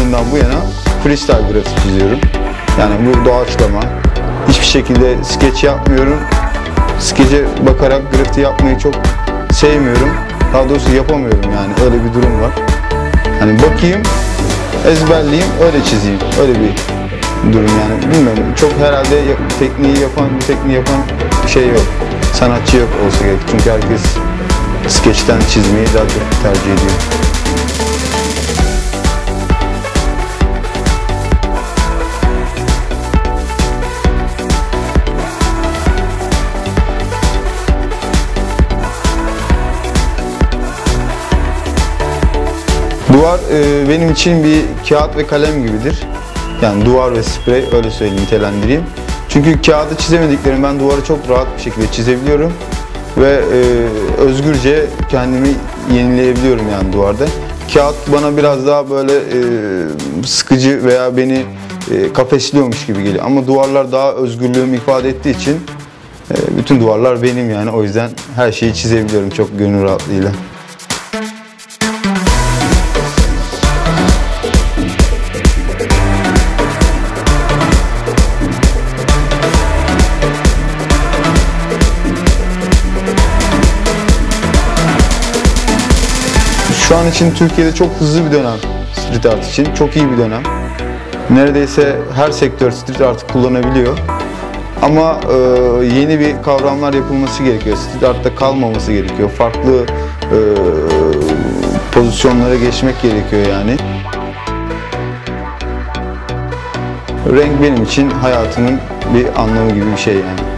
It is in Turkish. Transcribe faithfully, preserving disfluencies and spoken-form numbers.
yılından bu yana freestyle grafiti çiziyorum. Yani bu doğaçlama. Hiçbir şekilde skeç yapmıyorum. Skece bakarak grafiti yapmayı çok sevmiyorum. Daha doğrusu yapamıyorum yani. Öyle bir durum var. Hani bakayım, ezberleyeyim, öyle çizeyim. Öyle bir durum yani. Bilmiyorum. Çok herhalde tekniği yapan, bu tekniği yapan bir şey yok. Sanatçı yok olsa gerek. Çünkü herkes skeçten çizmeyi daha çok tercih ediyor. Duvar e, benim için bir kağıt ve kalem gibidir. Yani duvar ve sprey, öyle söyleyeyim, nitelendireyim. Çünkü kağıdı çizemediklerimi ben duvarı çok rahat bir şekilde çizebiliyorum. Ve e, özgürce kendimi yenileyebiliyorum yani duvarda. Kağıt bana biraz daha böyle e, sıkıcı veya beni e, kafesliyormuş gibi geliyor. Ama duvarlar daha özgürlüğümü ifade ettiği için e, bütün duvarlar benim yani. O yüzden her şeyi çizebiliyorum çok gönül rahatlığıyla. Şu an için Türkiye'de çok hızlı bir dönem street art için. Çok iyi bir dönem. Neredeyse her sektör street art kullanabiliyor. Ama e, yeni bir kavramlar yapılması gerekiyor. Street art'ta kalmaması gerekiyor. Farklı e, pozisyonlara geçmek gerekiyor yani. Renk benim için hayatımın bir anlamı gibi bir şey yani.